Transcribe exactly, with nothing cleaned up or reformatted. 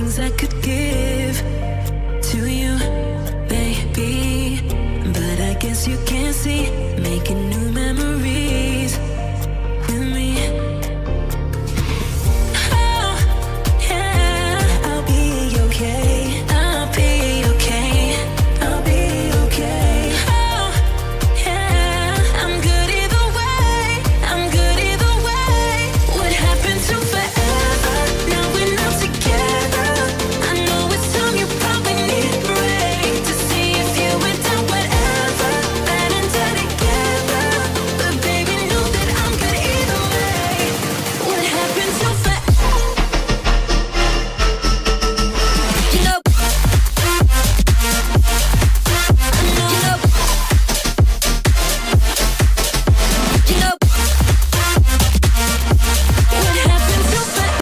things I could give to you, baby. But I guess you can't see